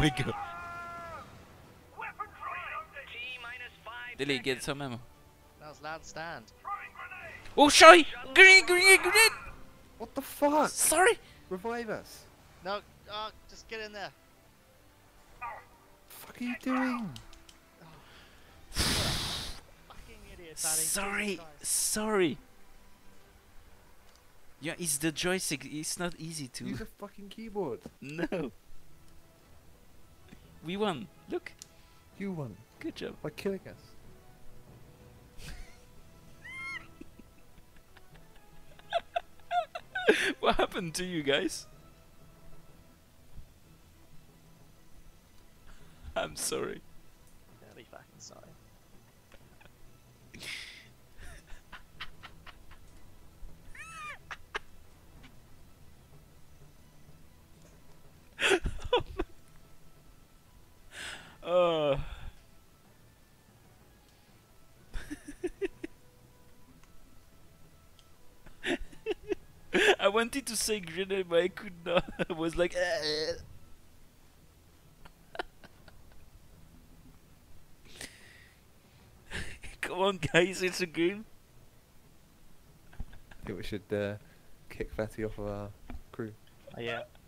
my god. Dilly, get some ammo. That was loud stand. Oh, shy! Grenade! What the fuck? Sorry! Revive us. No, just get in there. Fuck are you doing? Fucking idiot, Daddy. Sorry. Yeah, it's the joystick. It's not easy to. Use a fucking keyboard. No. We won. Look. You won. Good job. By killing us. What happened to you guys? I'm sorry. Very fucking sorry. Oh. I wanted to say grenade, but I could not. I was like, come on, guys, it's a game. I think we should kick Fattea off of our crew. Yeah.